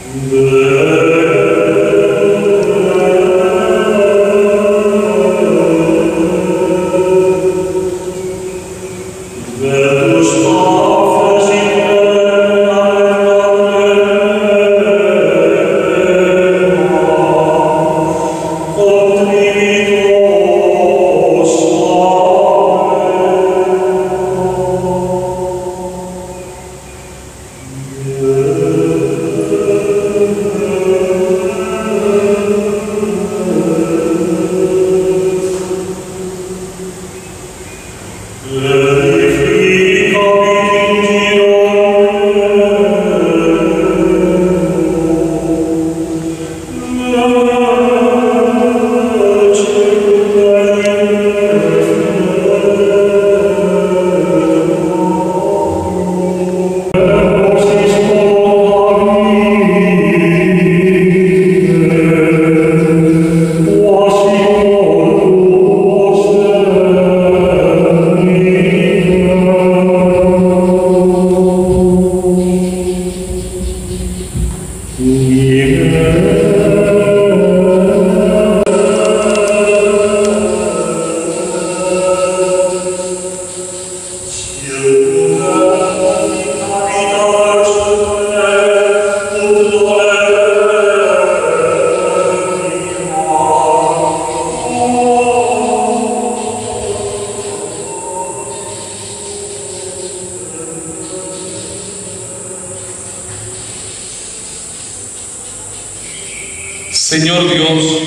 Señor Dios,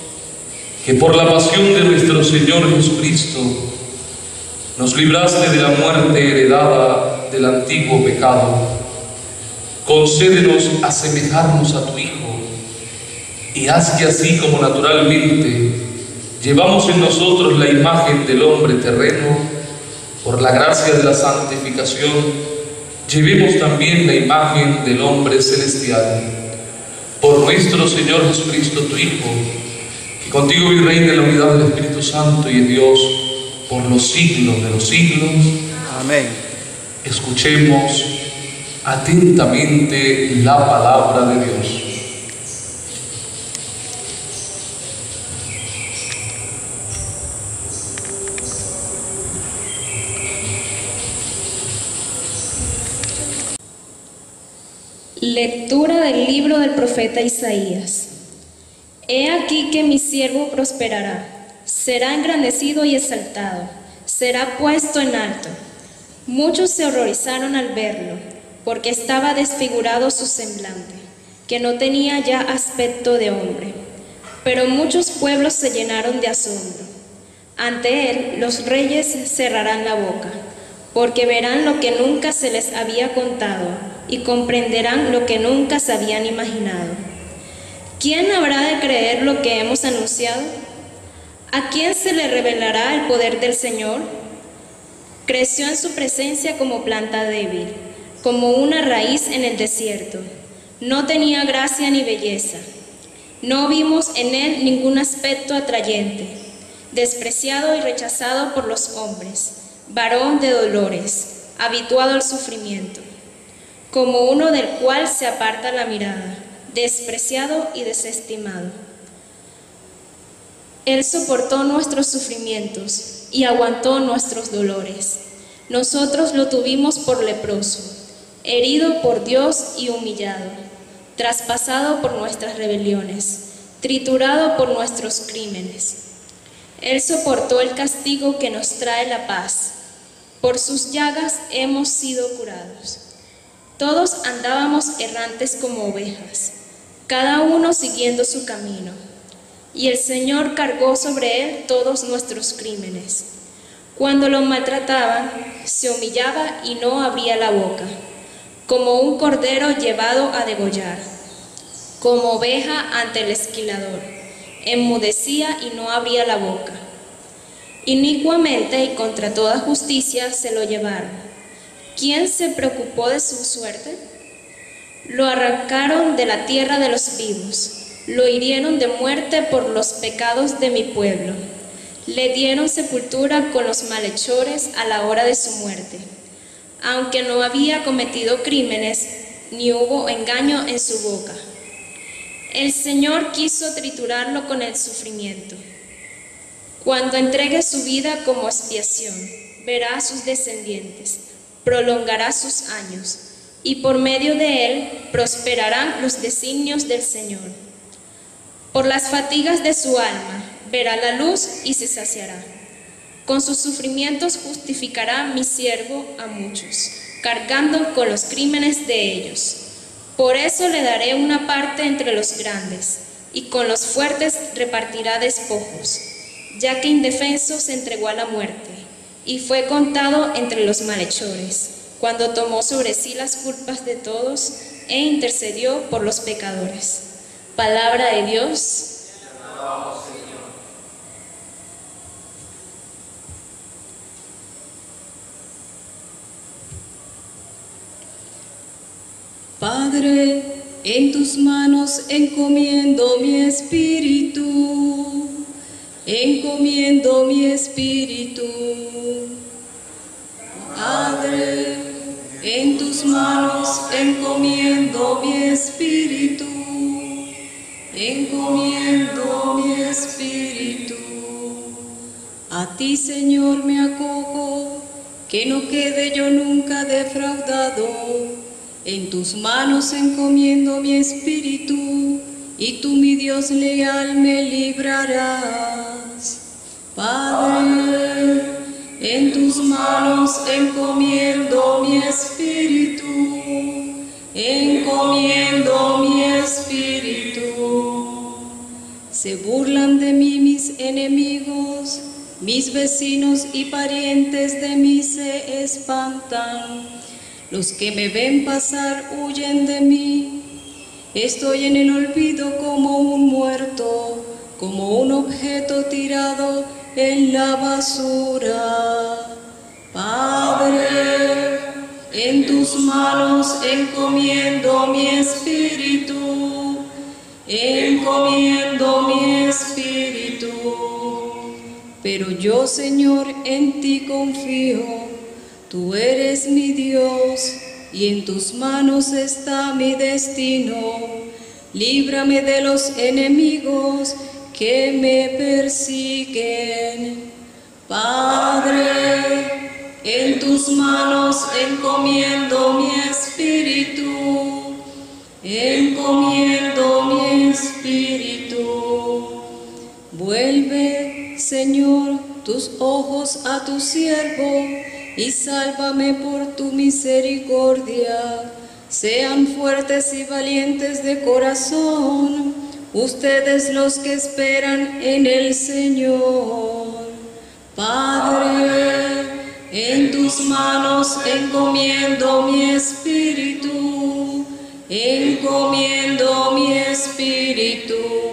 que por la pasión de nuestro Señor Jesucristo nos libraste de la muerte heredada del antiguo pecado, concédenos asemejarnos a tu Hijo y haz que así como naturalmente llevamos en nosotros la imagen del hombre terreno, por la gracia de la santificación, llevemos también la imagen del hombre celestial. Por nuestro Señor Jesucristo, tu Hijo, que contigo vive y reina en la unidad del Espíritu Santo y es Dios por los siglos de los siglos. Amén. Escuchemos atentamente la palabra de Dios. Lectura del libro del profeta Isaías. He aquí que mi siervo prosperará, será engrandecido y exaltado, será puesto en alto. Muchos se horrorizaron al verlo, porque estaba desfigurado su semblante, que no tenía ya aspecto de hombre. Pero muchos pueblos se llenaron de asombro. Ante él los reyes cerrarán la boca, porque verán lo que nunca se les había contado, y comprenderán lo que nunca se habían imaginado. ¿Quién habrá de creer lo que hemos anunciado? ¿A quién se le revelará el poder del Señor? Creció en su presencia como planta débil, como una raíz en el desierto. No tenía gracia ni belleza. No vimos en él ningún aspecto atrayente. Despreciado y rechazado por los hombres, varón de dolores, habituado al sufrimiento, como uno del cual se aparta la mirada, despreciado y desestimado. Él soportó nuestros sufrimientos y aguantó nuestros dolores. Nosotros lo tuvimos por leproso, herido por Dios y humillado, traspasado por nuestras rebeliones, triturado por nuestros crímenes. Él soportó el castigo que nos trae la paz. Por sus llagas hemos sido curados. Todos andábamos errantes como ovejas, cada uno siguiendo su camino, y el Señor cargó sobre él todos nuestros crímenes. Cuando lo maltrataban, se humillaba y no abría la boca, como un cordero llevado a degollar, como oveja ante el esquilador, enmudecía y no abría la boca. Inicuamente y contra toda justicia se lo llevaron. ¿Quién se preocupó de su suerte? Lo arrancaron de la tierra de los vivos, lo hirieron de muerte por los pecados de mi pueblo. Le dieron sepultura con los malhechores a la hora de su muerte. Aunque no había cometido crímenes, ni hubo engaño en su boca. El Señor quiso triturarlo con el sufrimiento. Cuando entregue su vida como expiación, verá a sus descendientes, prolongará sus años, y por medio de él prosperarán los designios del Señor. Por las fatigas de su alma verá la luz y se saciará. Con sus sufrimientos justificará mi siervo a muchos, cargando con los crímenes de ellos. Por eso le daré una parte entre los grandes, y con los fuertes repartirá despojos, ya que indefenso se entregó a la muerte, y fue contado entre los malhechores, cuando tomó sobre sí las culpas de todos e intercedió por los pecadores. Palabra de Dios. Padre, en tus manos encomiendo mi espíritu, encomiendo mi espíritu. Padre, en tus manos encomiendo mi espíritu, encomiendo mi espíritu. A ti, Señor, me acojo, que no quede yo nunca defraudado. En tus manos encomiendo mi espíritu, y tú, mi Dios leal, me librarás. Padre, en tus manos encomiendo mi espíritu, encomiendo mi espíritu. Se burlan de mí mis enemigos, mis vecinos y parientes de mí se espantan. Los que me ven pasar huyen de mí. Estoy en el olvido como un muerto, como un objeto tirado en la basura. Padre, en tus manos encomiendo mi espíritu, encomiendo mi espíritu. Pero yo, Señor, en ti confío. Tú eres mi Dios, y en tus manos está mi destino. Líbrame de los enemigos que me persiguen. Padre, en tus manos encomiendo mi espíritu, encomiendo mi espíritu. Vuelve, Señor, tus ojos a tu siervo, y sálvame por tu misericordia. Sean fuertes y valientes de corazón, ustedes los que esperan en el Señor. Padre, en tus manos encomiendo mi espíritu, encomiendo mi espíritu.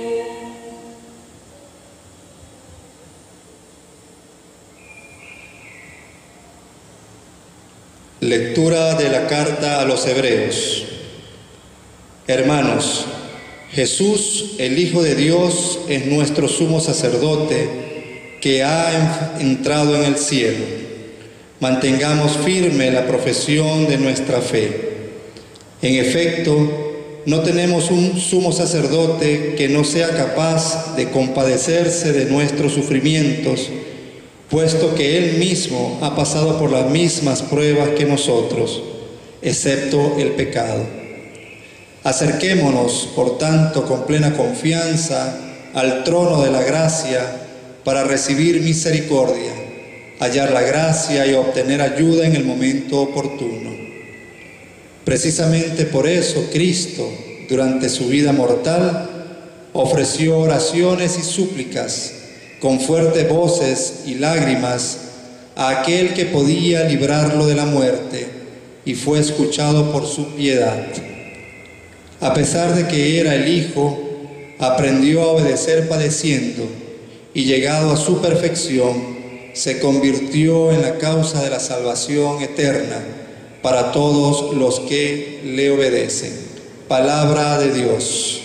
Lectura de la carta a los Hebreos. Hermanos, Jesús, el Hijo de Dios, es nuestro sumo sacerdote que ha entrado en el cielo. Mantengamos firme la profesión de nuestra fe. En efecto, no tenemos un sumo sacerdote que no sea capaz de compadecerse de nuestros sufrimientos, puesto que Él mismo ha pasado por las mismas pruebas que nosotros, excepto el pecado. Acerquémonos, por tanto, con plena confianza al trono de la gracia para recibir misericordia, hallar la gracia y obtener ayuda en el momento oportuno. Precisamente por eso Cristo, durante su vida mortal, ofreció oraciones y súplicas con fuertes voces y lágrimas a aquel que podía librarlo de la muerte, y fue escuchado por su piedad. A pesar de que era el Hijo, aprendió a obedecer padeciendo, y llegado a su perfección, se convirtió en la causa de la salvación eterna para todos los que le obedecen. Palabra de Dios.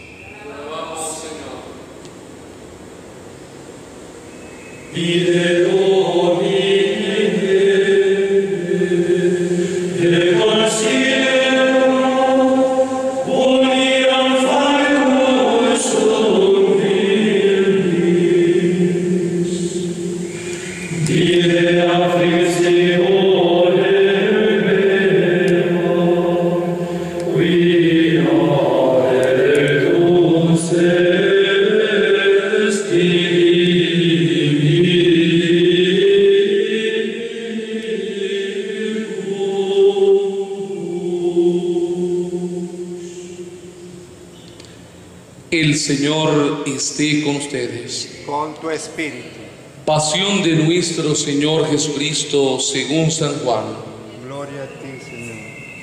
Video vine, e considero El Señor esté con ustedes. Con tu espíritu. Pasión de nuestro Señor Jesucristo según San Juan. Gloria a ti, Señor.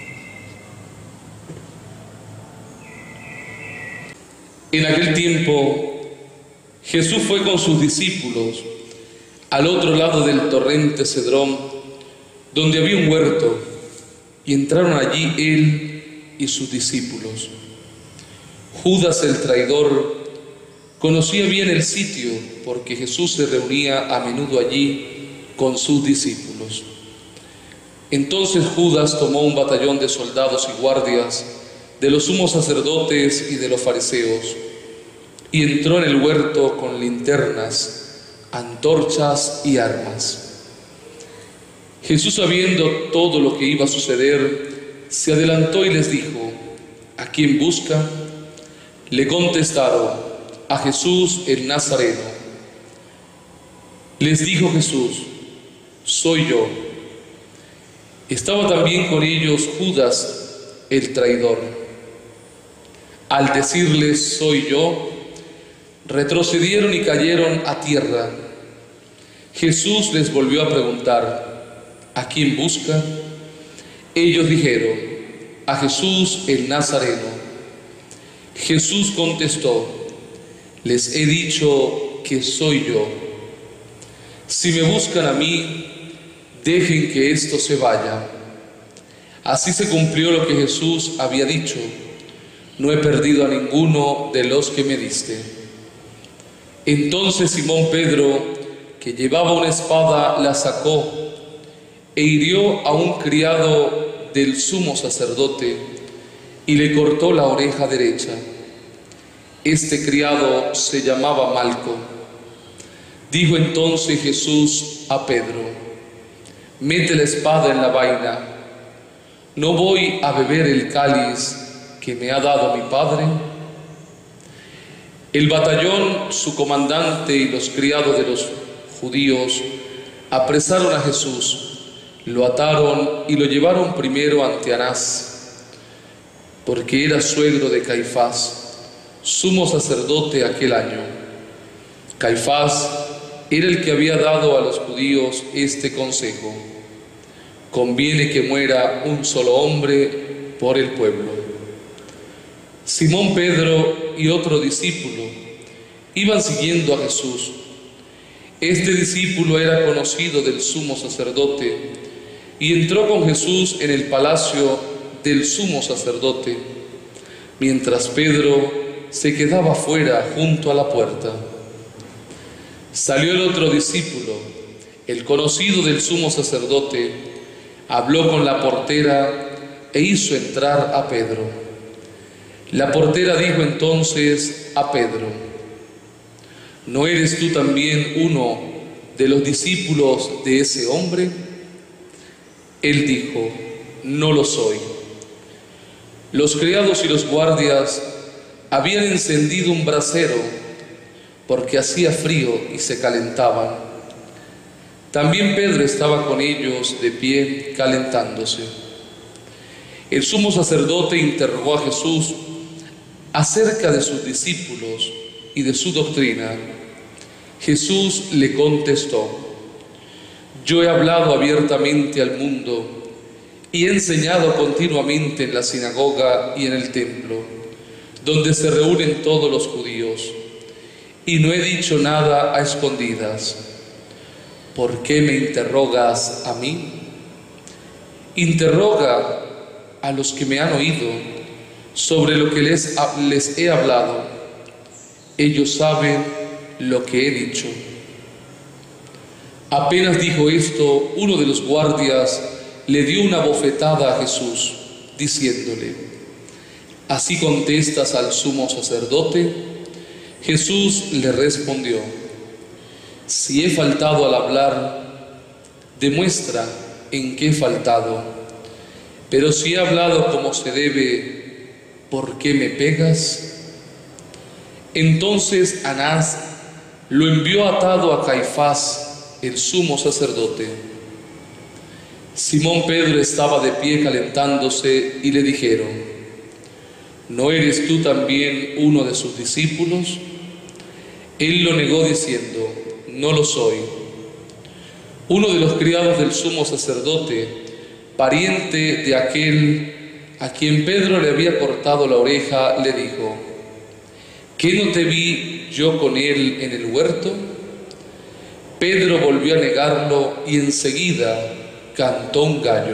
En aquel tiempo, Jesús fue con sus discípulos al otro lado del torrente Cedrón, donde había un huerto, y entraron allí él y sus discípulos. Judas el traidor conocía bien el sitio, porque Jesús se reunía a menudo allí con sus discípulos. Entonces Judas tomó un batallón de soldados y guardias, de los sumos sacerdotes y de los fariseos, y entró en el huerto con linternas, antorchas y armas. Jesús, sabiendo todo lo que iba a suceder, se adelantó y les dijo: ¿a quién buscan? Le contestaron: a Jesús el Nazareno. Les dijo Jesús: soy yo. Estaba también con ellos Judas el traidor. Al decirles: soy yo, retrocedieron y cayeron a tierra. Jesús les volvió a preguntar: ¿a quién buscan? Ellos dijeron: a Jesús el Nazareno. Jesús contestó: les he dicho que soy yo. Si me buscan a mí, dejen que esto se vaya. Así se cumplió lo que Jesús había dicho: no he perdido a ninguno de los que me diste. Entonces Simón Pedro, que llevaba una espada, la sacó e hirió a un criado del sumo sacerdote y le cortó la oreja derecha. Este criado se llamaba Malco. Dijo entonces Jesús a Pedro: mete la espada en la vaina. ¿No voy a beber el cáliz que me ha dado mi Padre? El batallón, su comandante y los criados de los judíos apresaron a Jesús, lo ataron y lo llevaron primero ante Anás, porque era suegro de Caifás, sumo sacerdote aquel año. Caifás era el que había dado a los judíos este consejo: conviene que muera un solo hombre por el pueblo. Simón Pedro y otro discípulo iban siguiendo a Jesús. Este discípulo era conocido del sumo sacerdote y entró con Jesús en el palacio del sumo sacerdote, mientras Pedro se quedaba fuera junto a la puerta. Salió el otro discípulo, el conocido del sumo sacerdote, habló con la portera e hizo entrar a Pedro. La portera dijo entonces a Pedro: ¿no eres tú también uno de los discípulos de ese hombre? Él dijo: no lo soy. Los criados y los guardias habían encendido un brasero porque hacía frío y se calentaban. También Pedro estaba con ellos de pie calentándose. El sumo sacerdote interrogó a Jesús acerca de sus discípulos y de su doctrina. Jesús le contestó: yo he hablado abiertamente al mundo y he enseñado continuamente en la sinagoga y en el templo, donde se reúnen todos los judíos, y no he dicho nada a escondidas. ¿Por qué me interrogas a mí? Interroga a los que me han oído sobre lo que les he hablado. Ellos saben lo que he dicho. Apenas dijo esto, uno de los guardias le dio una bofetada a Jesús, diciéndole: ¿así contestas al sumo sacerdote? Jesús le respondió: si he faltado al hablar, demuestra en qué he faltado. Pero si he hablado como se debe, ¿por qué me pegas? Entonces Anás lo envió atado a Caifás, el sumo sacerdote. Simón Pedro estaba de pie calentándose y le dijeron: ¿no eres tú también uno de sus discípulos? Él lo negó diciendo: no lo soy. Uno de los criados del sumo sacerdote, pariente de aquel a quien Pedro le había cortado la oreja, le dijo: ¿qué no te vi yo con él en el huerto? Pedro volvió a negarlo y enseguida cantó un gallo.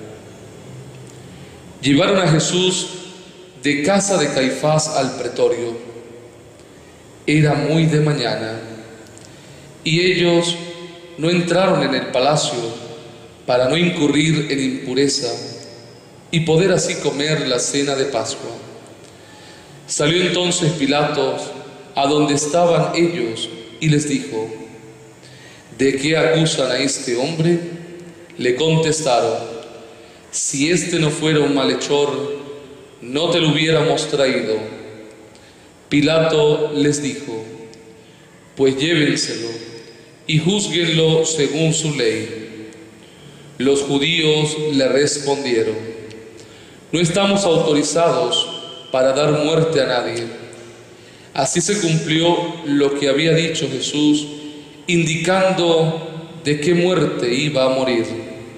Llevaron a Jesús de casa de Caifás al pretorio. Era muy de mañana y ellos no entraron en el palacio para no incurrir en impureza y poder así comer la cena de Pascua. Salió entonces Pilato a donde estaban ellos y les dijo: ¿de qué acusan a este hombre? Le contestaron: si este no fuera un malhechor, no te lo hubiéramos traído. Pilato les dijo: pues llévenselo y júzguenlo según su ley. Los judíos le respondieron: no estamos autorizados para dar muerte a nadie. Así se cumplió lo que había dicho Jesús, indicando de qué muerte iba a morir.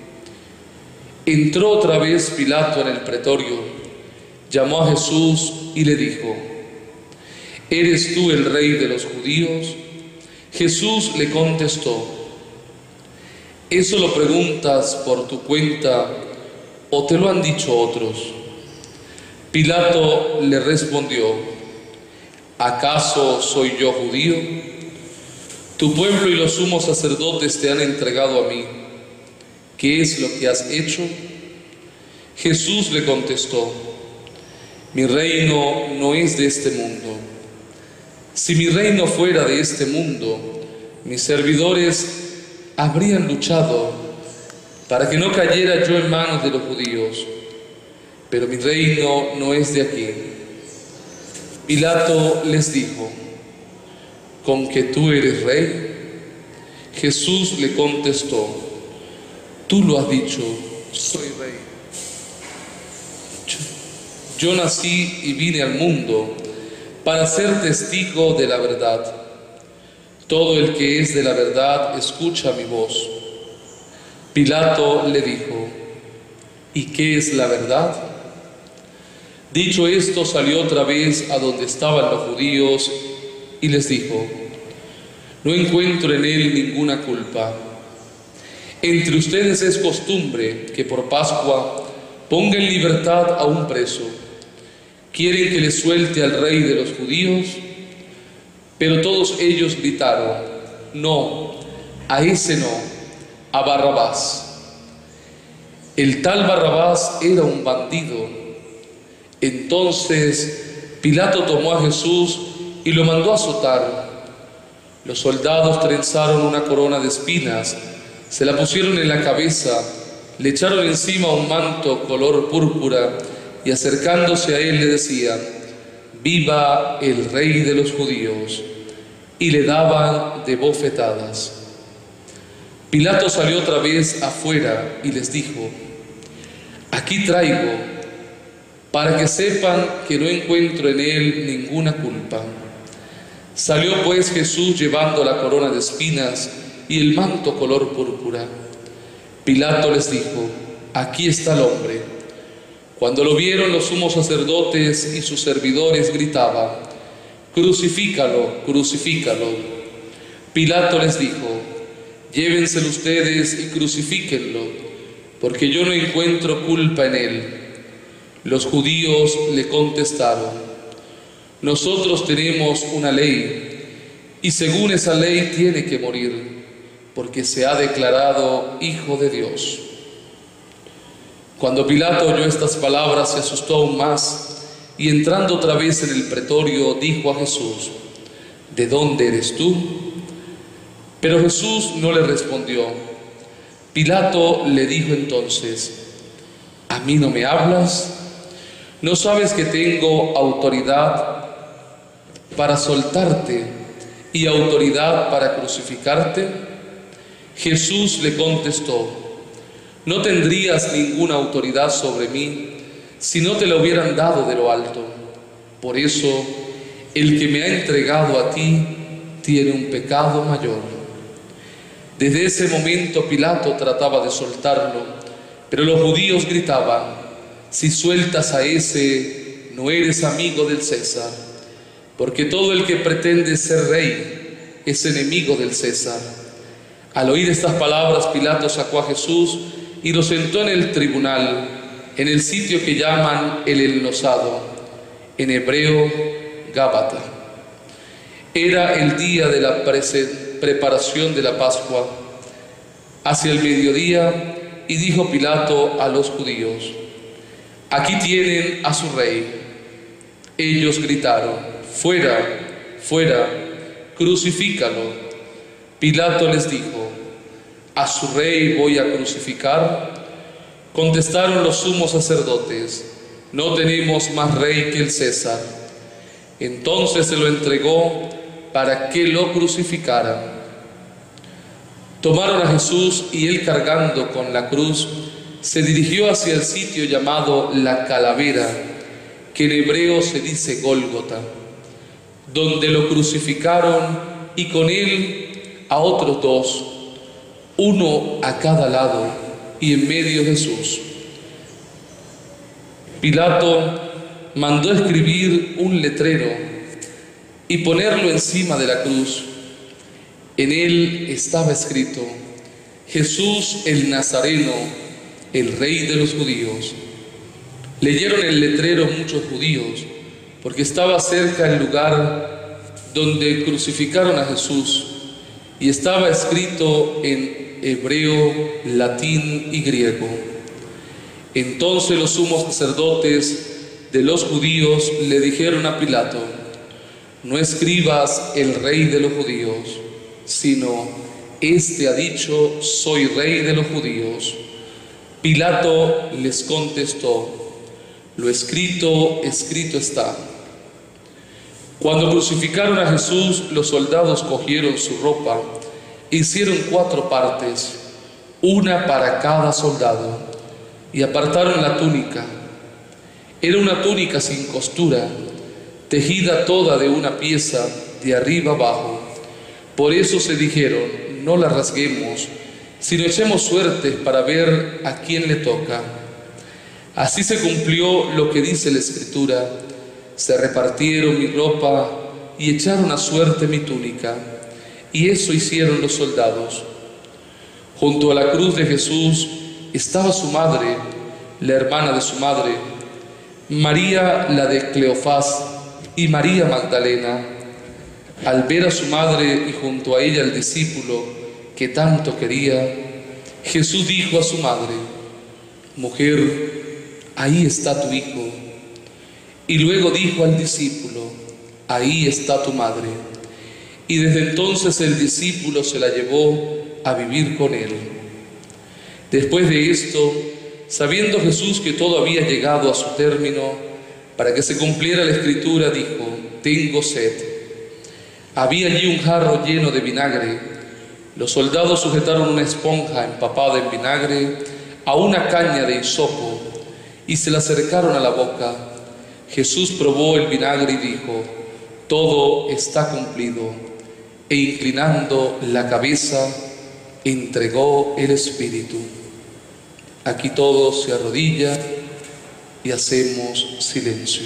Entró otra vez Pilato en el pretorio, llamó a Jesús y le dijo: ¿eres tú el rey de los judíos? Jesús le contestó: ¿eso lo preguntas por tu cuenta o te lo han dicho otros? Pilato le respondió: ¿acaso soy yo judío? Tu pueblo y los sumos sacerdotes te han entregado a mí. ¿Qué es lo que has hecho? Jesús le contestó: mi reino no es de este mundo. Si mi reino fuera de este mundo, mis servidores habrían luchado para que no cayera yo en manos de los judíos. Pero mi reino no es de aquí. Pilato les dijo: ¿con que tú eres rey? Jesús le contestó: tú lo has dicho, soy rey. Yo nací y vine al mundo para ser testigo de la verdad. Todo el que es de la verdad escucha mi voz. Pilato le dijo: ¿y qué es la verdad? Dicho esto, salió otra vez a donde estaban los judíos y les dijo: no encuentro en él ninguna culpa. Entre ustedes es costumbre que por Pascua ponga en libertad a un preso. ¿Quieren que le suelte al rey de los judíos? Pero todos ellos gritaron: no, a ese no, a Barrabás. El tal Barrabás era un bandido. Entonces Pilato tomó a Jesús y lo mandó azotar. Los soldados trenzaron una corona de espinas, se la pusieron en la cabeza, le echaron encima un manto color púrpura y acercándose a él le decían: viva el rey de los judíos, y le daban de bofetadas. Pilato salió otra vez afuera y les dijo: aquí traigo, para que sepan que no encuentro en él ninguna culpa. Salió pues Jesús llevando la corona de espinas y el manto color púrpura. Pilato les dijo: aquí está el hombre. Cuando lo vieron, los sumos sacerdotes y sus servidores gritaban: crucifícalo, crucifícalo. Pilato les dijo: llévenselo ustedes y crucifíquenlo, porque yo no encuentro culpa en él. Los judíos le contestaron: nosotros tenemos una ley, y según esa ley tiene que morir, porque se ha declarado Hijo de Dios. Cuando Pilato oyó estas palabras, se asustó aún más, y entrando otra vez en el pretorio, dijo a Jesús: ¿de dónde eres tú? Pero Jesús no le respondió. Pilato le dijo entonces: ¿a mí no me hablas? ¿No sabes que tengo autoridad para soltarte y autoridad para crucificarte? Jesús le contestó: no tendrías ninguna autoridad sobre mí si no te la hubieran dado de lo alto. Por eso, el que me ha entregado a ti tiene un pecado mayor. Desde ese momento Pilato trataba de soltarlo, pero los judíos gritaban: si sueltas a ese, no eres amigo del César, porque todo el que pretende ser rey es enemigo del César. Al oír estas palabras, Pilato sacó a Jesús y lo sentó en el tribunal, en el sitio que llaman el Enlosado, en hebreo Gábata. Era el día de la preparación de la Pascua, hacia el mediodía, y dijo Pilato a los judíos: aquí tienen a su rey. Ellos gritaron: fuera, fuera, crucifícalo. Pilato les dijo: ¿a su rey voy a crucificar? Contestaron los sumos sacerdotes: no tenemos más rey que el César. Entonces se lo entregó para que lo crucificaran. Tomaron a Jesús y él, cargando con la cruz, se dirigió hacia el sitio llamado La Calavera, que en hebreo se dice Gólgota, donde lo crucificaron, y con él a otros dos, uno a cada lado, y en medio Jesús. Pilato mandó escribir un letrero y ponerlo encima de la cruz. En él estaba escrito: Jesús el Nazareno, el Rey de los judíos. Leyeron el letrero muchos judíos, porque estaba cerca el lugar donde crucificaron a Jesús, y estaba escrito en hebreo, latín y griego. Entonces los sumos sacerdotes de los judíos le dijeron a Pilato: no escribas el Rey de los judíos, sino: este ha dicho, soy rey de los judíos. Pilato les contestó: lo escrito, escrito está. Cuando crucificaron a Jesús, los soldados cogieron su ropa e hicieron 4 partes, una para cada soldado, y apartaron la túnica. Era una túnica sin costura, tejida toda de una pieza de arriba abajo. Por eso se dijeron: no la rasguemos, sino echemos suertes para ver a quién le toca. Así se cumplió lo que dice la Escritura: se repartieron mi ropa y echaron a suerte mi túnica. Y eso hicieron los soldados. Junto a la cruz de Jesús estaba su madre, la hermana de su madre, María la de Cleofás y María Magdalena. Al ver a su madre y junto a ella al discípulo que tanto quería, Jesús dijo a su madre: mujer, ahí está tu hijo. Y luego dijo al discípulo: ahí está tu madre. Y desde entonces el discípulo se la llevó a vivir con él. Después de esto, sabiendo Jesús que todo había llegado a su término, para que se cumpliera la Escritura, dijo: tengo sed. Había allí un jarro lleno de vinagre. Los soldados sujetaron una esponja empapada en vinagre a una caña de hisopo y se la acercaron a la boca. Jesús probó el vinagre y dijo: todo está cumplido. E inclinando la cabeza, entregó el Espíritu. Aquí todos se arrodillan y hacemos silencio.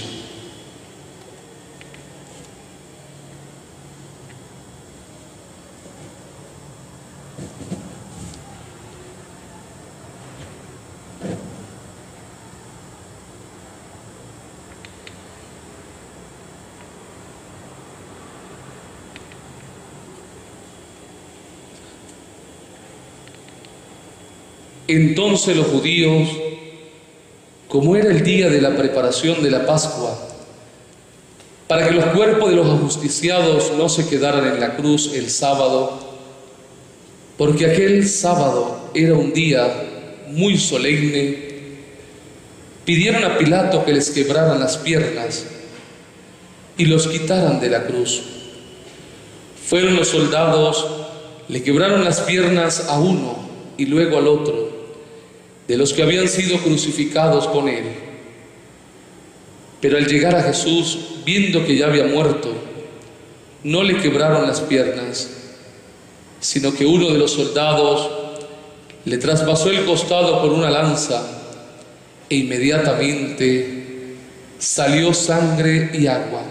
Entonces los judíos, como era el día de la preparación de la Pascua, para que los cuerpos de los ajusticiados no se quedaran en la cruz el sábado, porque aquel sábado era un día muy solemne, pidieron a Pilato que les quebraran las piernas y los quitaran de la cruz. Fueron los soldados, le quebraron las piernas a uno y luego al otro, de los que habían sido crucificados con él. Pero al llegar a Jesús, viendo que ya había muerto, no le quebraron las piernas, sino que uno de los soldados le traspasó el costado con una lanza e inmediatamente salió sangre y agua.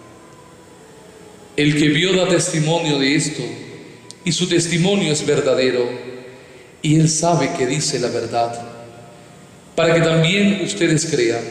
El que vio da testimonio de esto, y su testimonio es verdadero, y él sabe que dice la verdad, para que también ustedes crean.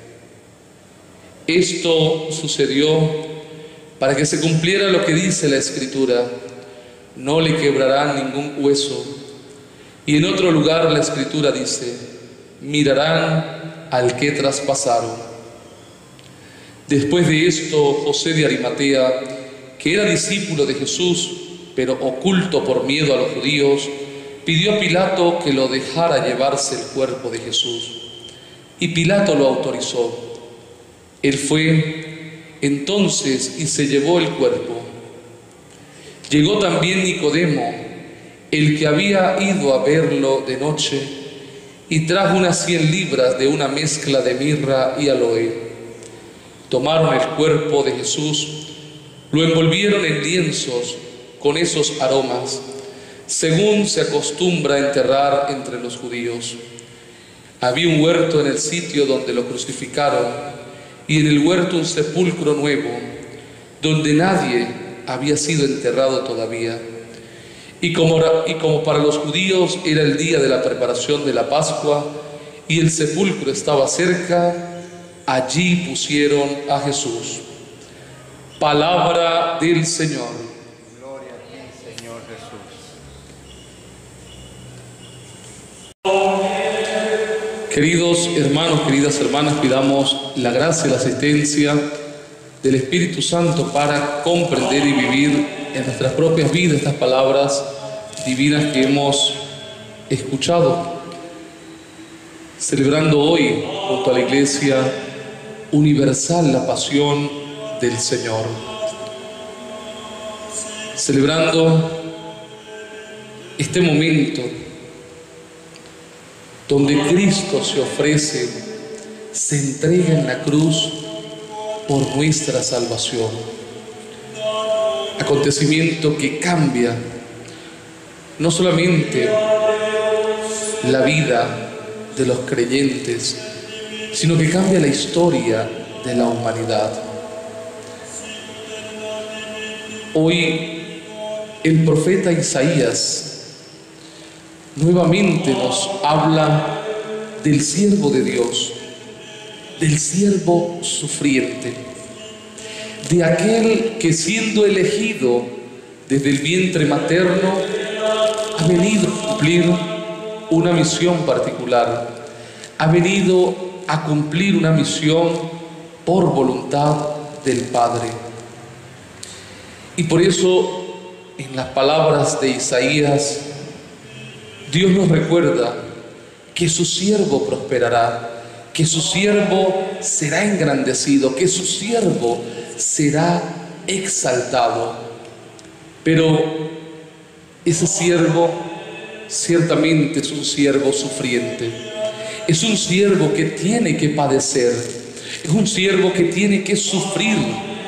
Esto sucedió para que se cumpliera lo que dice la Escritura: no le quebrarán ningún hueso. Y en otro lugar la Escritura dice: mirarán al que traspasaron. Después de esto, José de Arimatea, que era discípulo de Jesús, pero oculto por miedo a los judíos, pidió a Pilato que lo dejara llevarse el cuerpo de Jesús. Y Pilato lo autorizó. Él fue entonces y se llevó el cuerpo. Llegó también Nicodemo, el que había ido a verlo de noche, y trajo unas 100 libras de una mezcla de mirra y aloe. Tomaron el cuerpo de Jesús, lo envolvieron en lienzos con esos aromas, según se acostumbra a enterrar entre los judíos. Había un huerto en el sitio donde lo crucificaron, y en el huerto un sepulcro nuevo, donde nadie había sido enterrado todavía. Y como para los judíos era el día de la preparación de la Pascua, y el sepulcro estaba cerca, allí pusieron a Jesús. Palabra del Señor. Gloria a ti, Señor Jesús. Queridos hermanos, queridas hermanas, pidamos la gracia y la asistencia del Espíritu Santo para comprender y vivir en nuestras propias vidas estas palabras divinas que hemos escuchado, celebrando hoy junto a la Iglesia universal la pasión del Señor, celebrando este momento donde Cristo se ofrece, se entrega en la cruz por nuestra salvación. Acontecimiento que cambia no solamente la vida de los creyentes, sino que cambia la historia de la humanidad. Hoy el profeta Isaías nuevamente nos habla del siervo de Dios, del siervo sufriente, de aquel que siendo elegido desde el vientre materno ha venido a cumplir una misión particular, ha venido a cumplir una misión por voluntad del Padre. Y por eso en las palabras de Isaías, Dios nos recuerda que su siervo prosperará, que su siervo será engrandecido, que su siervo será exaltado. Pero ese siervo ciertamente es un siervo sufriente, es un siervo que tiene que padecer, es un siervo que tiene que sufrir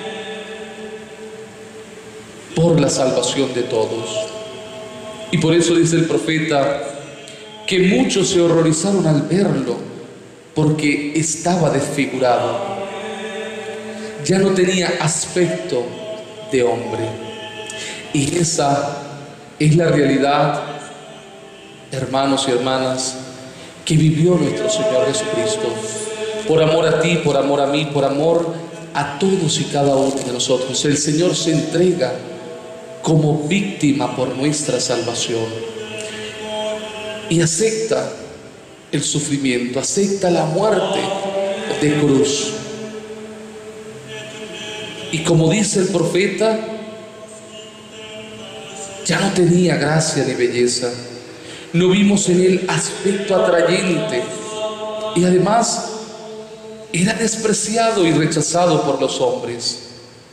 por la salvación de todos. Y por eso dice el profeta que muchos se horrorizaron al verlo, porque estaba desfigurado, ya no tenía aspecto de hombre. Y esa es la realidad, hermanos y hermanas, que vivió nuestro Señor Jesucristo, por amor a ti, por amor a mí, por amor a todos y cada uno de nosotros. El Señor se entrega como víctima por nuestra salvación y acepta el sufrimiento, acepta la muerte de cruz. Y como dice el profeta, ya no tenía gracia ni belleza, no vimos en él aspecto atrayente, y además era despreciado y rechazado por los hombres.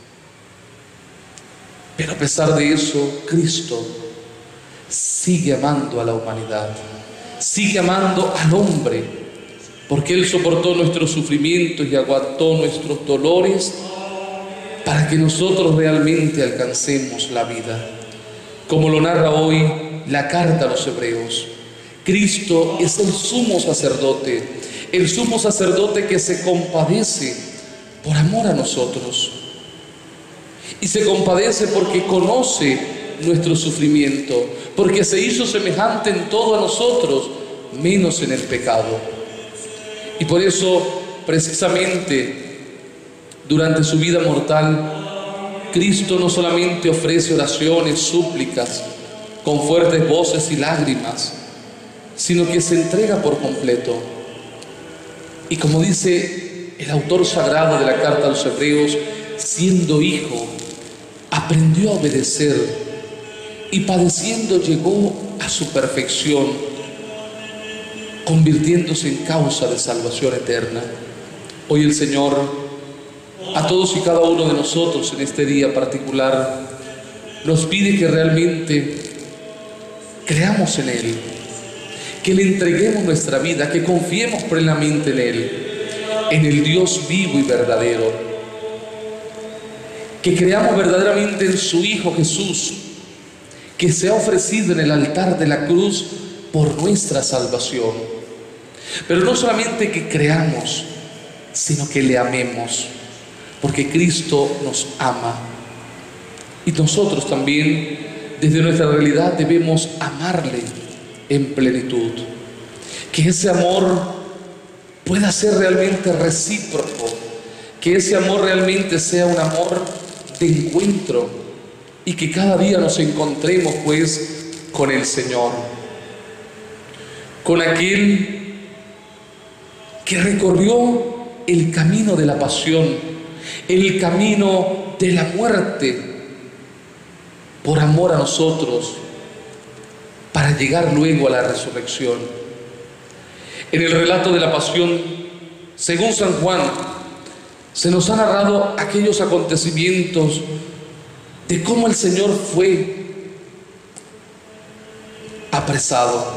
Pero a pesar de eso, Cristo sigue amando a la humanidad, sigue amando al hombre, porque Él soportó nuestros sufrimientos y aguantó nuestros dolores para que nosotros realmente alcancemos la vida. Como lo narra hoy la carta a los Hebreos, Cristo es el sumo sacerdote que se compadece por amor a nosotros. Y se compadece porque conoce nuestro sufrimiento, porque se hizo semejante en todo a nosotros, menos en el pecado. Y por eso, precisamente, durante su vida mortal, Cristo no solamente ofrece oraciones, súplicas, con fuertes voces y lágrimas, sino que se entrega por completo. Y como dice el autor sagrado de la carta a los Hebreos, siendo hijo, aprendió a obedecer y padeciendo llegó a su perfección, convirtiéndose en causa de salvación eterna. Hoy el Señor, a todos y cada uno de nosotros en este día particular, nos pide que realmente creamos en Él, que le entreguemos nuestra vida, que confiemos plenamente en Él, en el Dios vivo y verdadero, que creamos verdaderamente en su Hijo Jesús, que se ha ofrecido en el altar de la cruz por nuestra salvación. Pero no solamente que creamos, sino que le amemos, porque Cristo nos ama. Y nosotros también, desde nuestra realidad, debemos amarle en plenitud. Que ese amor pueda ser realmente recíproco, que ese amor realmente sea un amor de encuentro y que cada día nos encontremos pues con el Señor, con aquel que recorrió el camino de la pasión, el camino de la muerte por amor a nosotros, para llegar luego a la resurrección. En el relato de la pasión, según San Juan, se nos han narrado aquellos acontecimientos de cómo el Señor fue apresado.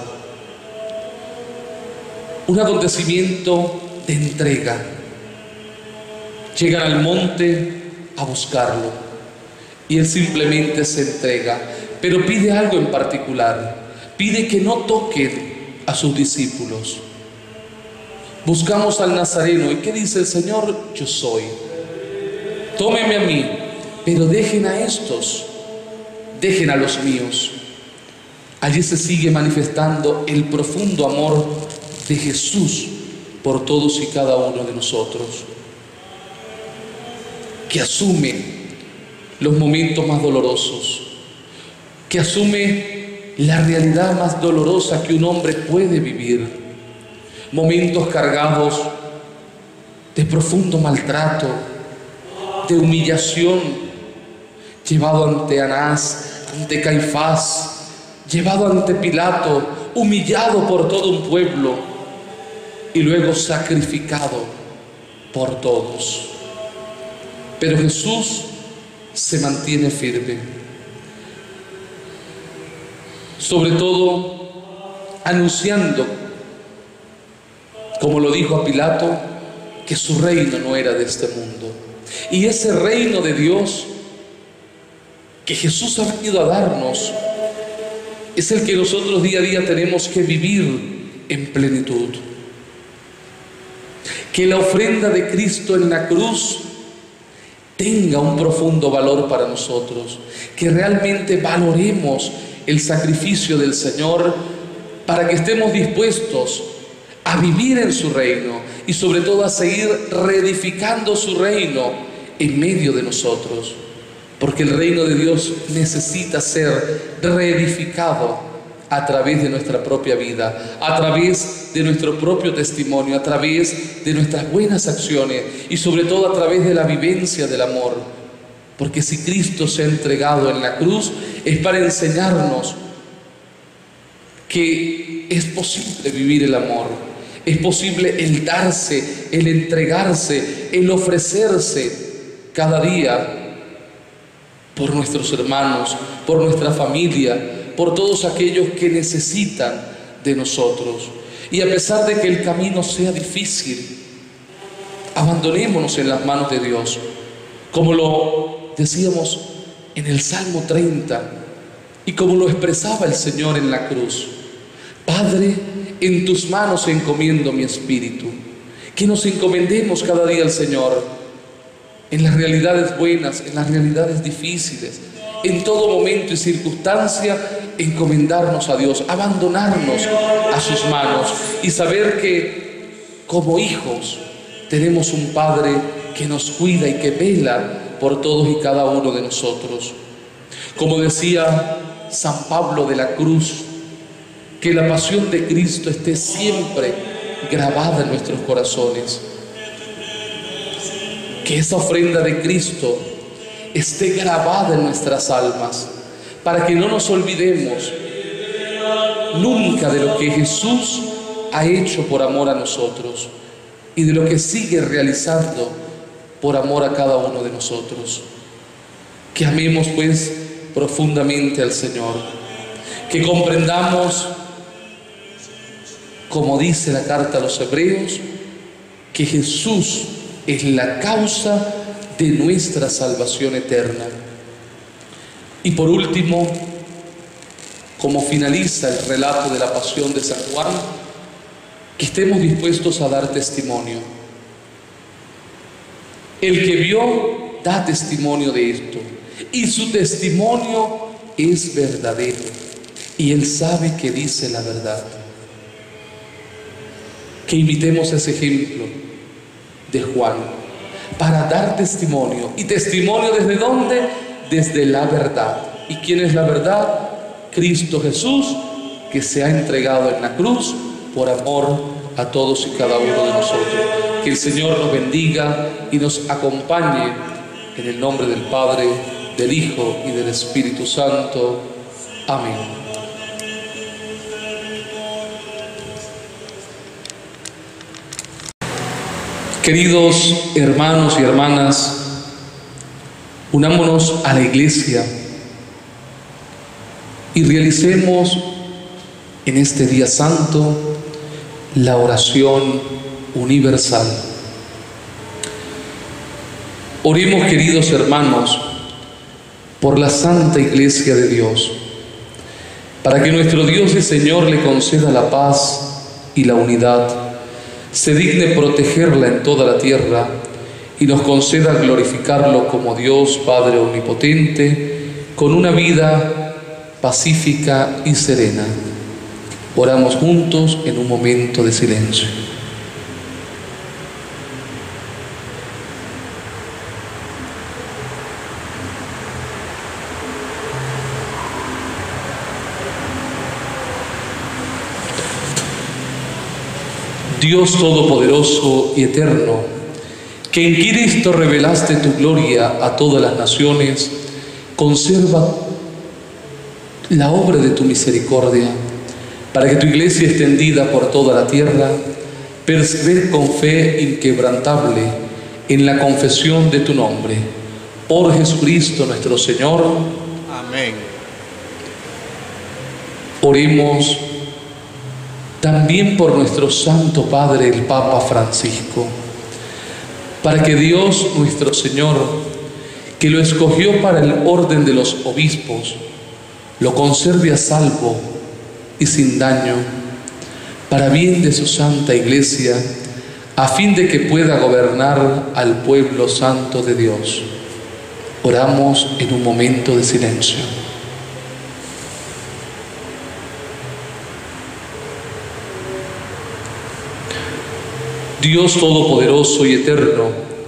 Un acontecimiento de entrega. Llegan al monte a buscarlo y Él simplemente se entrega, pero pide algo en particular. Pide que no toquen a sus discípulos. Buscamos al Nazareno. ¿Y qué dice el Señor? Yo soy. Tómenme a mí, pero dejen a estos, dejen a los míos. Allí se sigue manifestando el profundo amor de Jesús por todos y cada uno de nosotros, que asume los momentos más dolorosos, que asume la realidad más dolorosa que un hombre puede vivir, momentos cargados de profundo maltrato, de humillación, llevado ante Anás, ante Caifás, llevado ante Pilato, humillado por todo un pueblo y luego sacrificado por todos. Pero Jesús se mantiene firme, sobre todo anunciando, como lo dijo a Pilato, que su reino no era de este mundo. Y ese reino de Dios que Jesús ha venido a darnos es el que nosotros día a día tenemos que vivir en plenitud. Que la ofrenda de Cristo en la cruz tenga un profundo valor para nosotros, que realmente valoremos el sacrificio del Señor para que estemos dispuestos a vivir en su reino y sobre todo a seguir reedificando su reino en medio de nosotros, porque el reino de Dios necesita ser reedificado a través de nuestra propia vida, a través de nuestro propio testimonio, a través de nuestras buenas acciones y sobre todo a través de la vivencia del amor. Porque si Cristo se ha entregado en la cruz es para enseñarnos que es posible vivir el amor, es posible el darse, el entregarse, el ofrecerse cada día por nuestros hermanos, por nuestra familia, por todos aquellos que necesitan de nosotros. Y a pesar de que el camino sea difícil, abandonémonos en las manos de Dios, como lo decíamos en el Salmo 30 y como lo expresaba el Señor en la cruz. Padre, en tus manos encomiendo mi espíritu. Que nos encomendemos cada día al Señor, en las realidades buenas, en las realidades difíciles, en todo momento y circunstancia, encomendarnos a Dios, abandonarnos a sus manos y saber que como hijos tenemos un Padre que nos cuida y que vela por todos y cada uno de nosotros. Como decía San Pablo de la Cruz, que la pasión de Cristo esté siempre grabada en nuestros corazones. Que esa ofrenda de Cristo esté grabada en nuestras almas, para que no nos olvidemos nunca de lo que Jesús ha hecho por amor a nosotros y de lo que sigue realizando por amor a cada uno de nosotros. Que amemos pues profundamente al Señor, que comprendamos, como dice la carta a los Hebreos, que Jesús es la causa de nuestra salvación eterna. Y por último, como finaliza el relato de la pasión de San Juan, que estemos dispuestos a dar testimonio. El que vio da testimonio de esto, y su testimonio es verdadero, y él sabe que dice la verdad. Que imitemos ese ejemplo de Juan para dar testimonio. ¿Y testimonio desde dónde? Desde la verdad. ¿Y quién es la verdad? Cristo Jesús, que se ha entregado en la cruz por amor a todos y cada uno de nosotros. Que el Señor nos bendiga y nos acompañe en el nombre del Padre, del Hijo y del Espíritu Santo. Amén. Queridos hermanos y hermanas, unámonos a la Iglesia y realicemos en este día santo la oración universal. Oremos, queridos hermanos, por la Santa Iglesia de Dios, para que nuestro Dios y Señor le conceda la paz y la unidad, se digne protegerla en toda la tierra y nos conceda glorificarlo como Dios Padre Omnipotente, con una vida pacífica y serena. Oramos juntos en un momento de silencio. Dios Todopoderoso y Eterno, que en Cristo revelaste tu gloria a todas las naciones, conserva la obra de tu misericordia, para que tu Iglesia extendida por toda la tierra persevere con fe inquebrantable en la confesión de tu nombre. Por Jesucristo nuestro Señor. Amén. Oremos también por nuestro Santo Padre, el Papa Francisco, para que Dios nuestro Señor, que lo escogió para el orden de los obispos, lo conserve a salvo y sin daño, para bien de su Santa Iglesia, a fin de que pueda gobernar al pueblo santo de Dios. Oramos en un momento de silencio. Dios Todopoderoso y Eterno,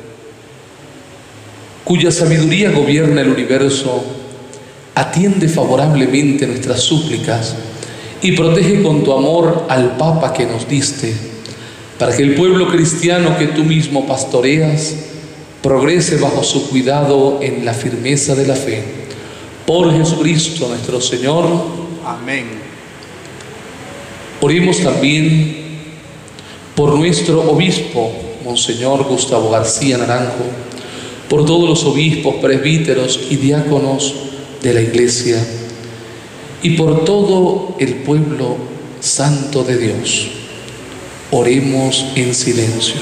cuya sabiduría gobierna el universo, atiende favorablemente nuestras súplicas y protege con tu amor al Papa que nos diste, para que el pueblo cristiano que tú mismo pastoreas progrese bajo su cuidado en la firmeza de la fe. Por Jesucristo nuestro Señor. Amén. Oremos también por nuestro obispo, Monseñor Gustavo García Naranjo, por todos los obispos, presbíteros y diáconos de la Iglesia, y por todo el pueblo santo de Dios. Oremos en silencio.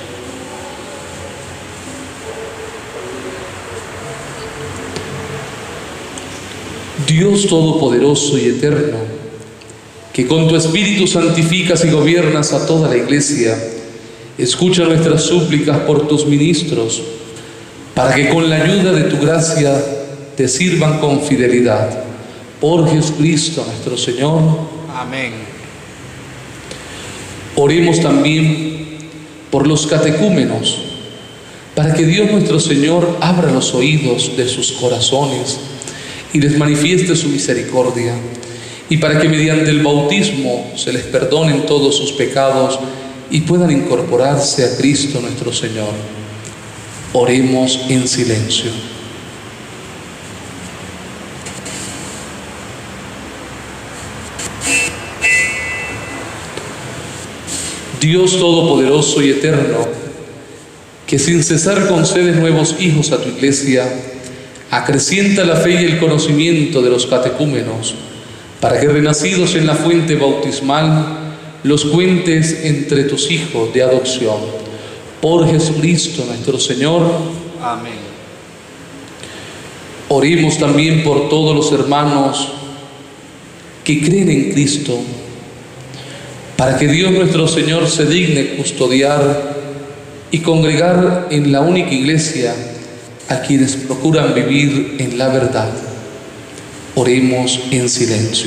Dios Todopoderoso y Eterno, que con tu Espíritu santificas y gobiernas a toda la Iglesia, escucha nuestras súplicas por tus ministros, para que con la ayuda de tu gracia te sirvan con fidelidad. Por Jesucristo nuestro Señor. Amén. Oremos también por los catecúmenos, para que Dios nuestro Señor abra los oídos de sus corazones y les manifieste su misericordia, y para que mediante el bautismo se les perdonen todos sus pecados y puedan incorporarse a Cristo nuestro Señor. Oremos en silencio. Dios Todopoderoso y Eterno, que sin cesar concedes nuevos hijos a tu Iglesia, acrecienta la fe y el conocimiento de los catecúmenos, para que renacidos en la fuente bautismal, los cuentes entre tus hijos de adopción. Por Jesucristo nuestro Señor. Amén. Oremos también por todos los hermanos que creen en Cristo, para que Dios nuestro Señor se digne custodiar y congregar en la única Iglesia a quienes procuran vivir en la verdad. Oremos en silencio.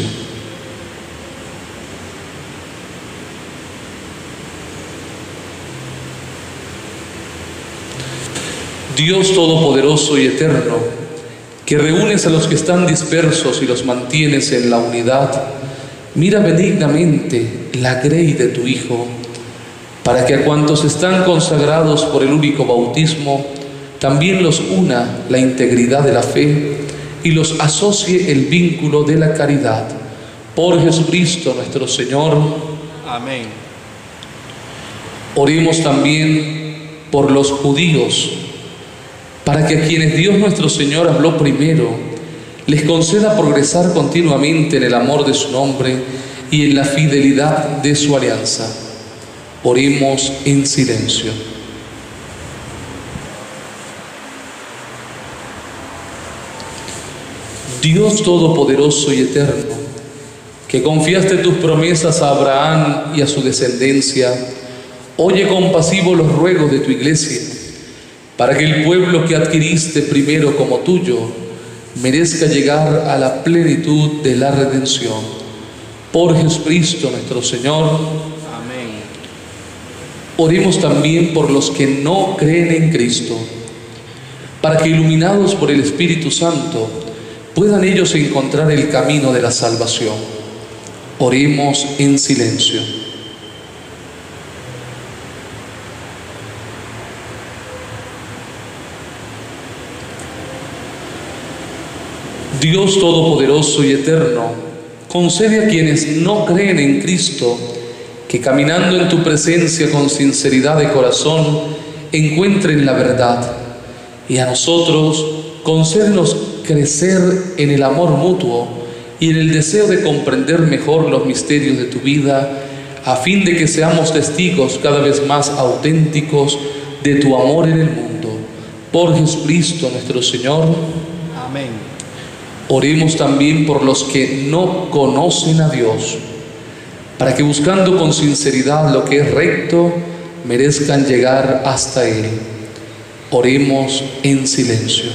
Dios Todopoderoso y Eterno, que reúnes a los que están dispersos y los mantienes en la unidad, mira benignamente la grey de tu Hijo, para que a cuantos están consagrados por el único bautismo, también los una la integridad de la fe y los asocie el vínculo de la caridad. Por Jesucristo nuestro Señor. Amén. Oremos también por los judíos, para que a quienes Dios nuestro Señor habló primero, les conceda progresar continuamente en el amor de su nombre y en la fidelidad de su alianza. Oremos en silencio. Dios Todopoderoso y Eterno, que confiaste tus promesas a Abraham y a su descendencia, oye compasivo los ruegos de tu Iglesia, para que el pueblo que adquiriste primero como tuyo merezca llegar a la plenitud de la redención. Por Jesucristo nuestro Señor. Amén. Oremos también por los que no creen en Cristo, para que iluminados por el Espíritu Santo puedan ellos encontrar el camino de la salvación. Oremos en silencio. Dios Todopoderoso y Eterno, concede a quienes no creen en Cristo que caminando en tu presencia con sinceridad de corazón encuentren la verdad, y a nosotros concédenos crecer en el amor mutuo y en el deseo de comprender mejor los misterios de tu vida, a fin de que seamos testigos cada vez más auténticos de tu amor en el mundo. Por Jesucristo nuestro Señor. Amén. Oremos también por los que no conocen a Dios, para que buscando con sinceridad lo que es recto, merezcan llegar hasta Él. Oremos en silencio.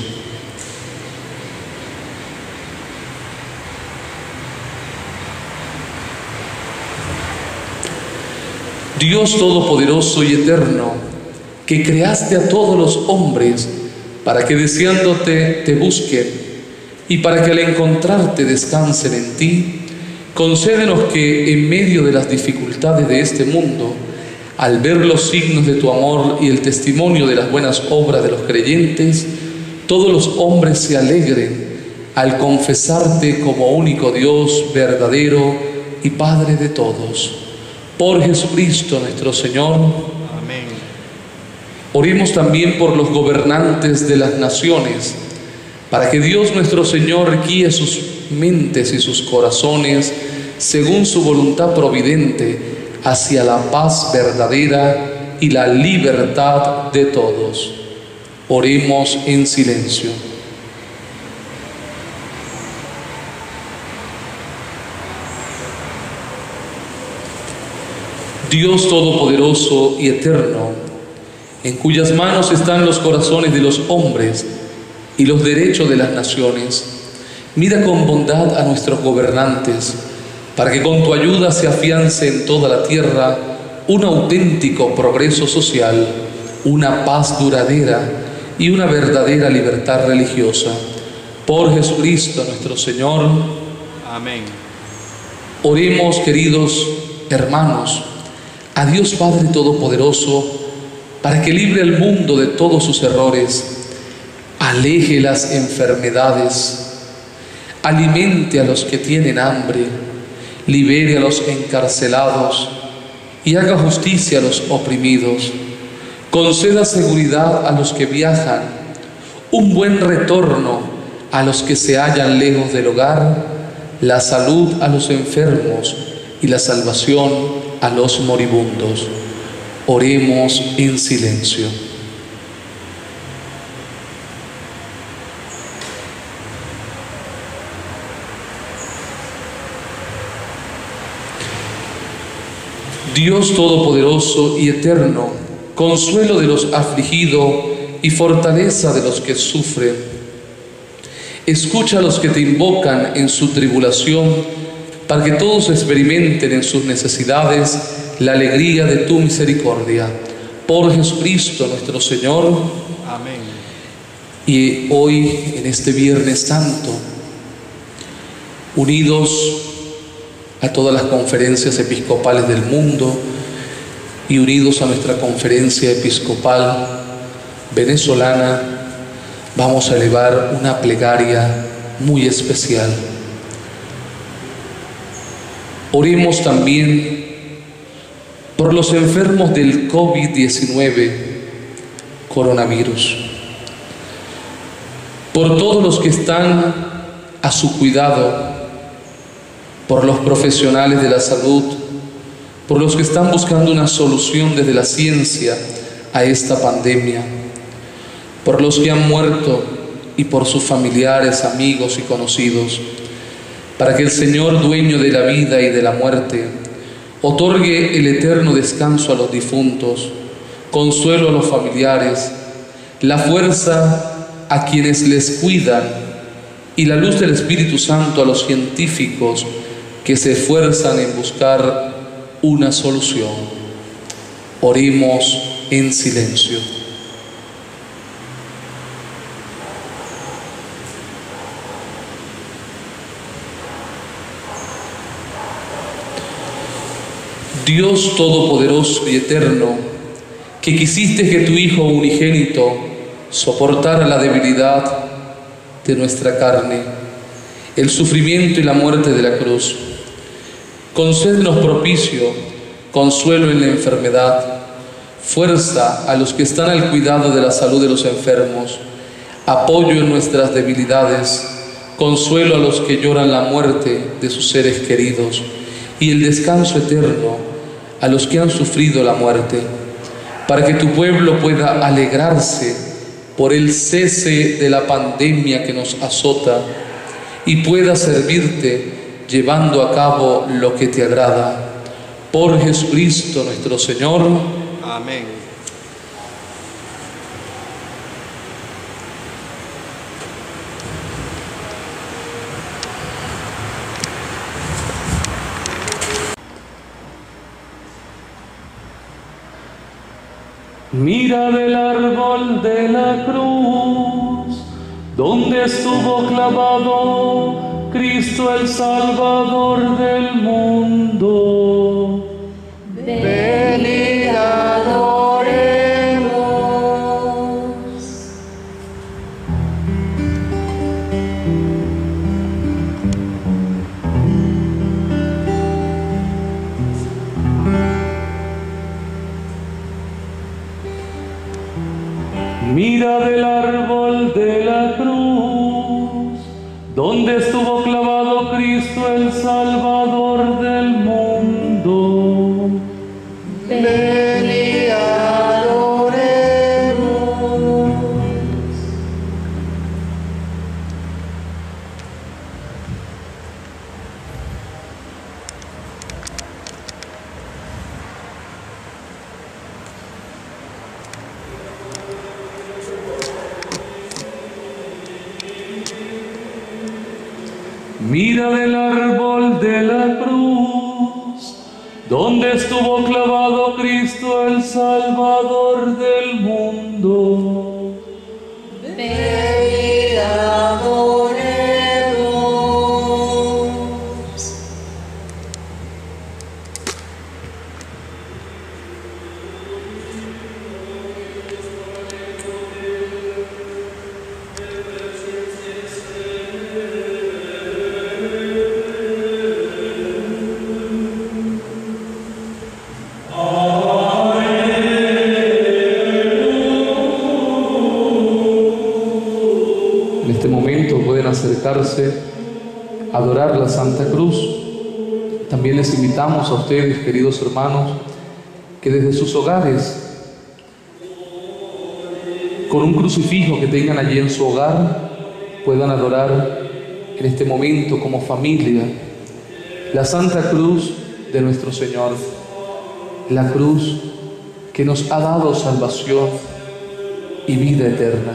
Dios Todopoderoso y Eterno, que creaste a todos los hombres para que deseándote te busquen y para que al encontrarte descansen en ti, concédenos que en medio de las dificultades de este mundo, al ver los signos de tu amor y el testimonio de las buenas obras de los creyentes, todos los hombres se alegren al confesarte como único Dios verdadero y Padre de todos. Por Jesucristo nuestro Señor. Amén. Oremos también por los gobernantes de las naciones, para que Dios nuestro Señor guíe sus mentes y sus corazones según su voluntad providente, hacia la paz verdadera y la libertad de todos. Oremos en silencio. Dios Todopoderoso y Eterno, en cuyas manos están los corazones de los hombres y los derechos de las naciones, mira con bondad a nuestros gobernantes, para que con tu ayuda se afiance en toda la tierra un auténtico progreso social, una paz duradera y una verdadera libertad religiosa. Por Jesucristo nuestro Señor. Amén. Oremos, queridos hermanos, a Dios Padre Todopoderoso, para que libre al mundo de todos sus errores, aleje las enfermedades, alimente a los que tienen hambre, libere a los encarcelados y haga justicia a los oprimidos, conceda seguridad a los que viajan, un buen retorno a los que se hallan lejos del hogar, la salud a los enfermos y la salvación a los moribundos. Oremos en silencio. Dios Todopoderoso y Eterno, consuelo de los afligidos y fortaleza de los que sufren, escucha a los que te invocan en su tribulación, para que todos experimenten en sus necesidades la alegría de tu misericordia. Por Jesucristo nuestro Señor. Amén. Y hoy, en este Viernes Santo, unidos a todas las conferencias episcopales del mundo y unidos a nuestra conferencia episcopal venezolana, vamos a elevar una plegaria muy especial. Oremos también por los enfermos del COVID-19, coronavirus, por todos los que están a su cuidado, por los profesionales de la salud, por los que están buscando una solución desde la ciencia a esta pandemia, por los que han muerto y por sus familiares, amigos y conocidos, para que el Señor, dueño de la vida y de la muerte, otorgue el eterno descanso a los difuntos, consuelo a los familiares, la fuerza a quienes les cuidan y la luz del Espíritu Santo a los científicos que se esfuerzan en buscar una solución. Oremos en silencio. Dios Todopoderoso y Eterno, que quisiste que tu Hijo unigénito soportara la debilidad de nuestra carne, el sufrimiento y la muerte de la cruz, concédenos propicio, consuelo en la enfermedad, fuerza a los que están al cuidado de la salud de los enfermos, apoyo en nuestras debilidades, consuelo a los que lloran la muerte de sus seres queridos y el descanso eterno a los que han sufrido la muerte, para que tu pueblo pueda alegrarse por el cese de la pandemia que nos azota y pueda servirte llevando a cabo lo que te agrada. Por Jesucristo nuestro Señor. Amén. Mira del árbol de la cruz, donde estuvo clavado Cristo el Salvador del mundo. Venid adoremos. Mira del árbol de la cruz, donde estuvo clavado Cristo el Salvador del mundo. Mira del árbol de la cruz, donde estuvo clavado Cristo el Salvador del mundo. Venid, adoremos. Acercarse a adorar la Santa Cruz. También les invitamos a ustedes, queridos hermanos, que desde sus hogares, con un crucifijo que tengan allí en su hogar, puedan adorar en este momento como familia la Santa Cruz de nuestro Señor, la cruz que nos ha dado salvación y vida eterna.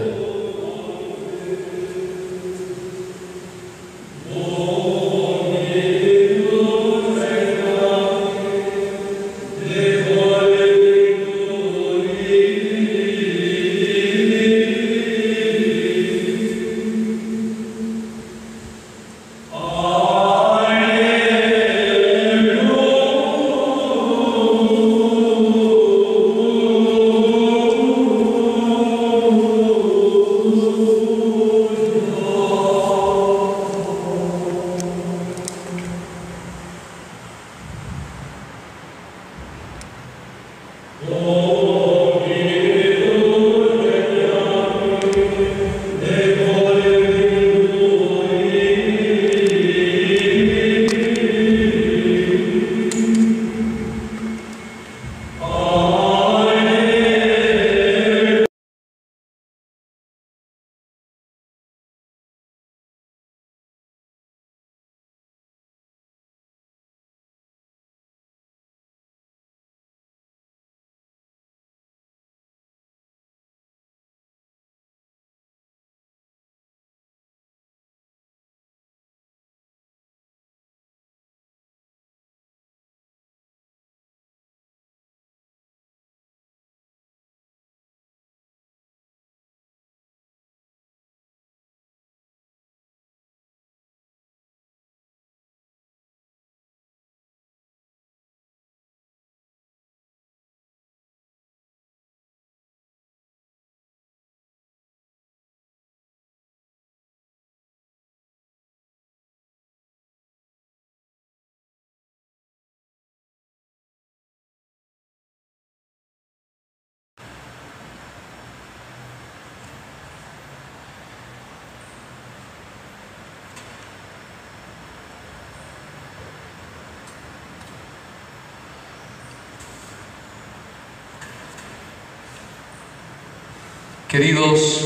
Queridos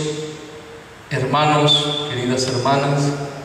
hermanos, queridas hermanas,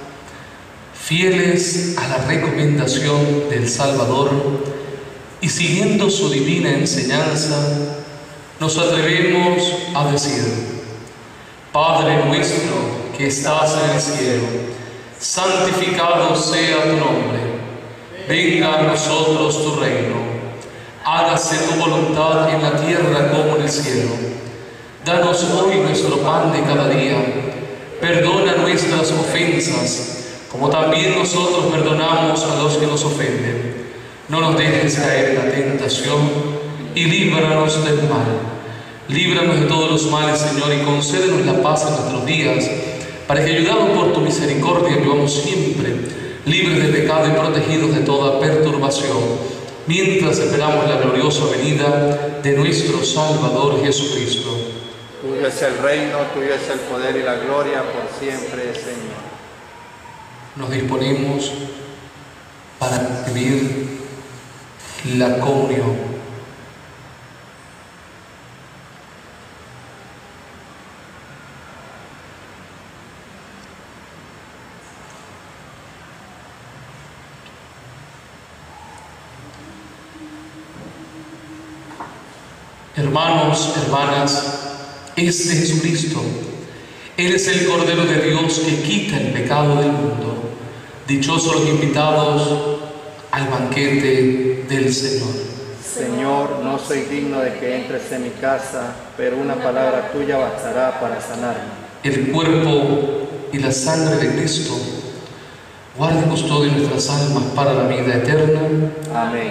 fieles a la recomendación del Salvador y siguiendo su divina enseñanza, nos atrevemos a decir: Padre nuestro que estás en el cielo, santificado sea tu nombre, venga a nosotros tu reino, hágase tu voluntad en la tierra como en el cielo. Danos hoy nuestro pan de cada día, perdona nuestras ofensas, como también nosotros perdonamos a los que nos ofenden. No nos dejes caer en la tentación y líbranos del mal. Líbranos de todos los males, Señor, y concédenos la paz en nuestros días, para que, ayudados por tu misericordia, vivamos siempre libres de pecado y protegidos de toda perturbación, mientras esperamos la gloriosa venida de nuestro Salvador Jesucristo. Tuyo es el reino, tuyo es el poder y la gloria por siempre, Señor. Nos disponemos para recibir la comunión. Hermanos, hermanas, es de Jesucristo. Él es el Cordero de Dios que quita el pecado del mundo. Dichosos los invitados al banquete del Señor. Señor, no soy digno de que entres en mi casa, pero una palabra tuya bastará para sanarme. El cuerpo y la sangre de Cristo guarde y custodie nuestras almas para la vida eterna. Amén.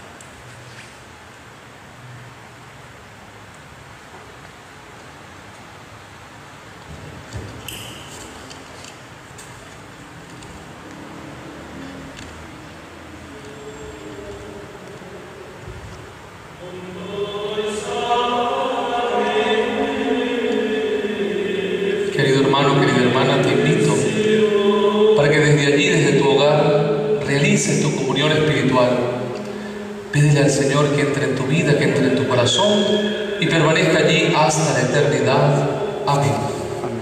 Querido hermano, querida hermana, te invito para que desde allí, desde tu hogar, realices tu comunión espiritual. Pídele al Señor que entre en tu vida, que entre en tu corazón y permanezca allí hasta la eternidad. Amén.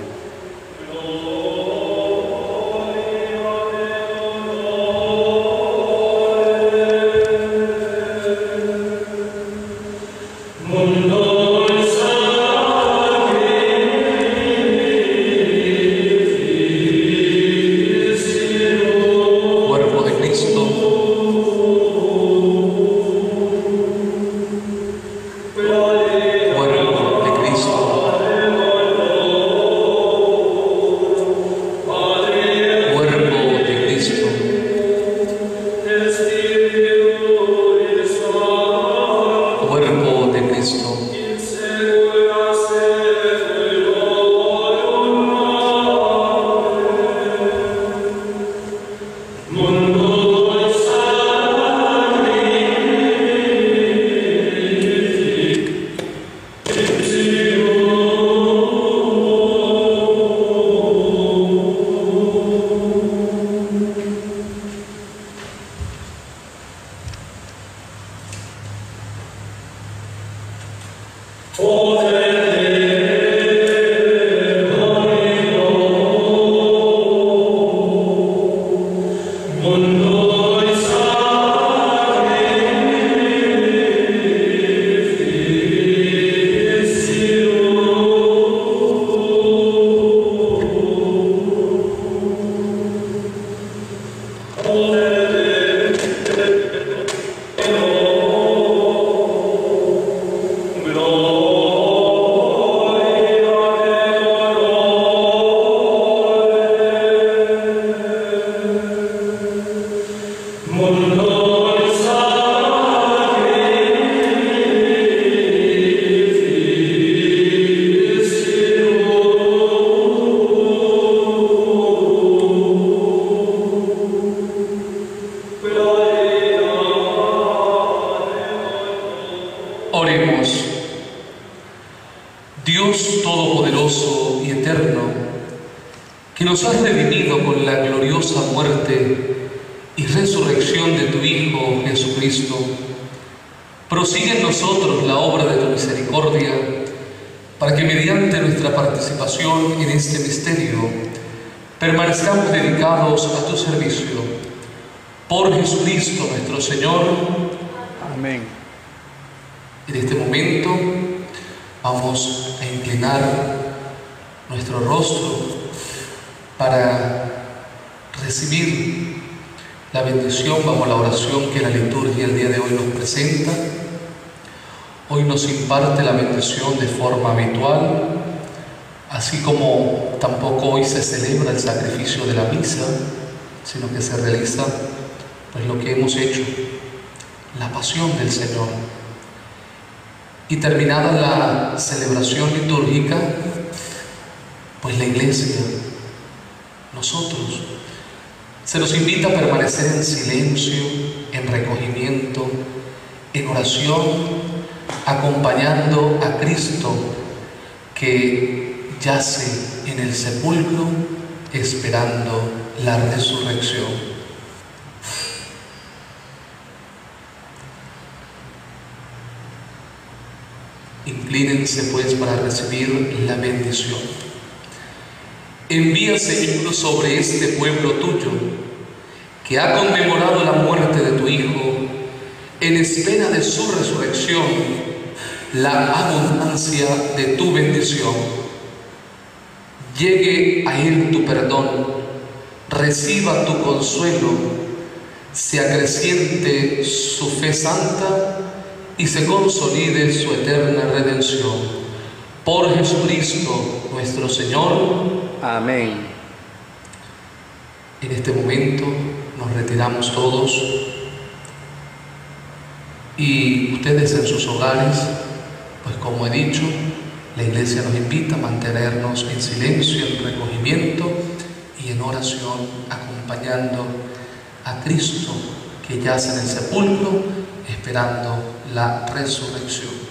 Oremos. Dios Todopoderoso y Eterno, que nos has redimido con la gloriosa muerte y resurrección de tu Hijo Jesucristo, prosigue en nosotros la obra de tu misericordia, para que mediante nuestra participación en este misterio permanezcamos dedicados a tu servicio. Por Jesucristo nuestro Señor. Amén. En este momento vamos a inclinar nuestro rostro para recibir la bendición bajo la oración que la liturgia el día de hoy nos presenta. Hoy nos imparte la bendición de forma habitual, así como tampoco hoy se celebra el sacrificio de la misa, sino que se realiza pues lo que hemos hecho, la pasión del Señor. Y terminada la celebración litúrgica, pues la Iglesia, nosotros, se nos invita a permanecer en silencio, en recogimiento, en oración, acompañando a Cristo que yace en el sepulcro esperando la resurrección. Inclínense pues para recibir la bendición. Envía, Señor, sobre este pueblo tuyo, que ha conmemorado la muerte de tu Hijo, en espera de su resurrección, la abundancia de tu bendición. Llegue a él tu perdón, reciba tu consuelo, se acreciente su fe santa y se consolide su eterna redención. Por Jesucristo nuestro Señor. Amén. En este momento nos retiramos todos y ustedes en sus hogares, pues como he dicho, la Iglesia nos invita a mantenernos en silencio, en recogimiento y en oración, acompañando a Cristo que yace en el sepulcro, esperando la resurrección.